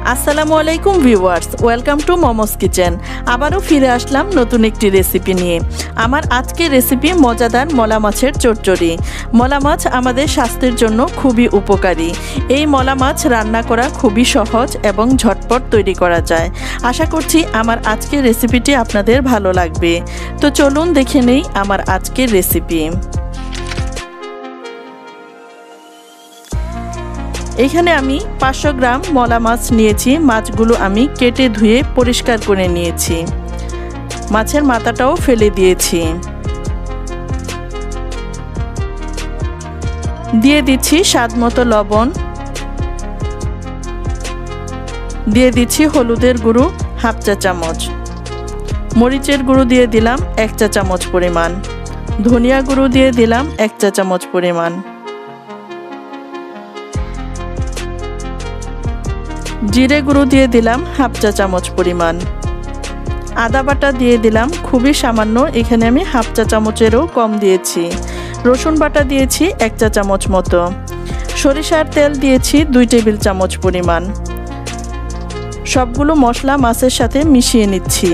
আসসালামু আলাইকুম viewers, welcome to Momos Kitchen. আবারও ফিরে আসলাম নতুন একটি রেসিপি নিয়ে। আমার আজকের রেসিপি মজাদার মলা মাছের চচ্চড়ি। মলা মাছ আমাদের স্বাস্থ্যের জন্য খুবই উপকারী। এই মলা মাছ রান্না করা খুবই সহজ এবং ঝটপট তৈরি করা যায়। আশা করছি আমার আজকের রেসিপিটি আপনাদের ভালো লাগবে। তো চলুন দেখে নেই আমার আজকের রেসিপি। এখানে আমি 500 গ্রাম মলা মাছ নিয়েছি। মাছগুলো আমি কেটে ধুয়ে পরিষ্কার করে নিয়েছি। মাছের মাথাটাও ফেলে দিয়েছি। দিয়ে দিচ্ছি স্বাদমতো লবণ, দিয়ে দিচ্ছি হলুদের গুঁড়ো হাফ চা চামচ, মরিচের গুঁড়ো দিয়ে দিলাম 1 চা চামচ পরিমাণ, ধনিয়া গুঁড়ো দিয়ে দিলাম 1 চা চামচ পরিমাণ, জিরে গুঁড়ো দিয়ে দিলাম হাফ চা চামচ পরিমাণ, আদা বাটা দিয়ে দিলাম খুবই সামান্য, এখানে আমি হাফ চা চামচেরও কম দিয়েছি, রসুন বাটা দিয়েছি 1 চা চামচ মতো, সরিষার তেল দিয়েছি 2 টেবিল চামচ পরিমাণ। সবগুলো মশলা মাছের সাথে মিশিয়ে নিচ্ছি।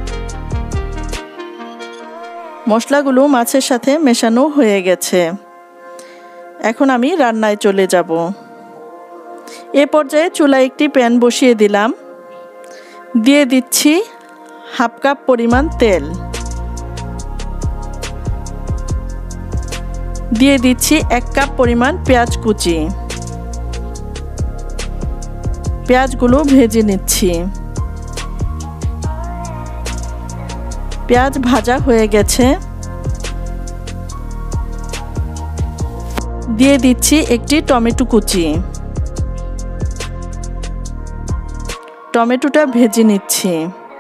মশলাগুলো মাছের সাথে মেশানো হয়ে গেছে। এখন আমি রান্নায় চলে যাব। এ পর্যায়ে চুলায় একটি প্যান বসিয়ে দিলাম। দিয়ে দিচ্ছি হাফ কাপ পরিমাণ তেল, দিয়ে দিচ্ছি 1 কাপ পরিমাণ পেঁয়াজ কুচি। পেঁয়াজগুলো ভেজে নিচ্ছি। পেঁয়াজ ভাজা হয়ে গেছে। দিয়ে দিচ্ছি একটি টমেটো কুচি। টমেটোটা ভেজে নিচ্ছি।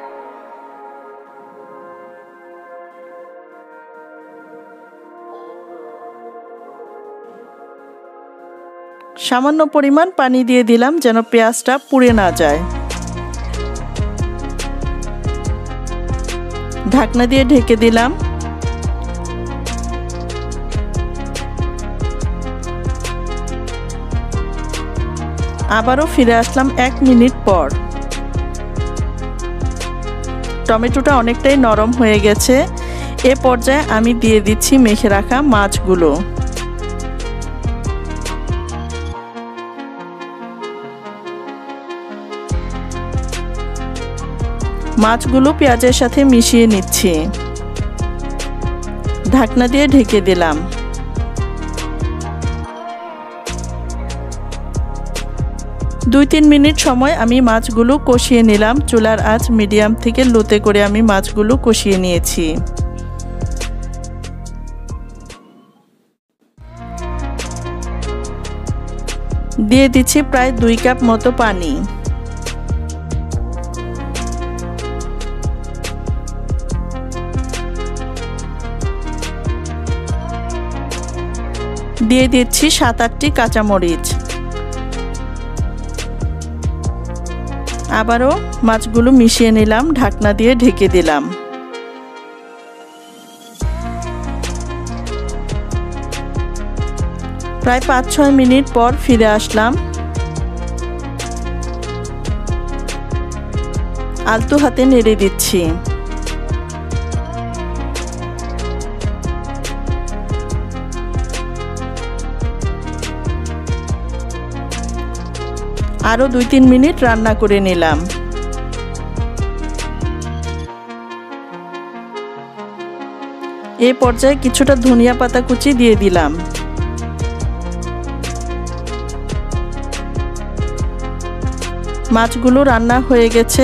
সামান্য পরিমাণ পানি দিয়ে দিলাম যেন পেঁয়াজটা পুড়ে না যায়। ঢাকনা দিয়ে ঢেকে দিলাম। আবারও ফিরে আসলাম 1 মিনিট পর। টমেটোটা অনেকটাই নরম হয়ে গেছে। এ পর্যায়ে আমি দিয়ে দিচ্ছি মেখে রাখা মাছগুলো। মাছগুলো পেঁয়াজের সাথে মিশিয়ে নিচ্ছি। ঢাকনা দিয়ে ঢেকে দিলাম। দুই 3 মিনিট সময় আমি মাছগুলো কষিয়ে নিলাম। চুলার আঁচ মিডিয়াম থেকে লোতে করে আমি মাছগুলো কষিয়ে নিয়েছি। দিয়ে দিচ্ছি প্রায় 2 কাপ মতো পানি। দিয়ে দিচ্ছি 7-8টি কাঁচামরিচ। আবারও মাছগুলো মিশিয়ে নিলাম। ঢাকনা দিয়ে ঢেকে দিলাম। প্রায় 5-6 মিনিট পর ফিরে আসলাম। আলতো হাতে নেড়ে দিচ্ছি। আরও 2-3 মিনিট রান্না করে নিলাম। এই পর্যায়ে কিছুটা ধনিয়া পাতা কুচি দিয়ে দিলাম। মাছগুলো রান্না হয়ে গেছে।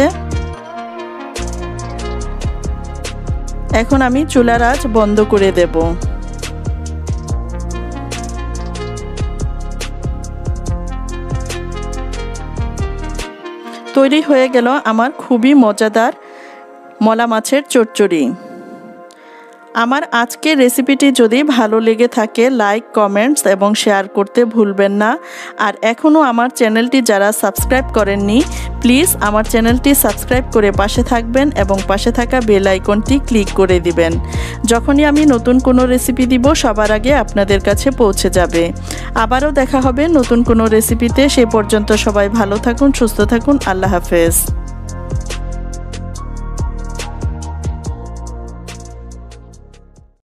এখন আমি চুলার আঁচ বন্ধ করে দেব। তৈরি হয়ে গেল আমার খুবই মজাদার মলা মাছের চচ্চড়ি। আমার আজকের রেসিপিটি যদি ভালো লেগে থাকে লাইক, কমেন্টস এবং শেয়ার করতে ভুলবেন না। আর এখনও আমার চ্যানেলটি যারা সাবস্ক্রাইব করেননি প্লিজ আমার চ্যানেলটি সাবস্ক্রাইব করে পাশে থাকবেন এবং পাশে থাকা বেল আইকনটি ক্লিক করে দিবেন। যখনই আমি নতুন কোনো রেসিপি দিব সবার আগে আপনাদের কাছে পৌঁছে যাবে। আবারও দেখা হবে নতুন কোনো রেসিপিতে। সে পর্যন্ত সবাই ভালো থাকুন, সুস্থ থাকুন। আল্লাহ হাফেজ।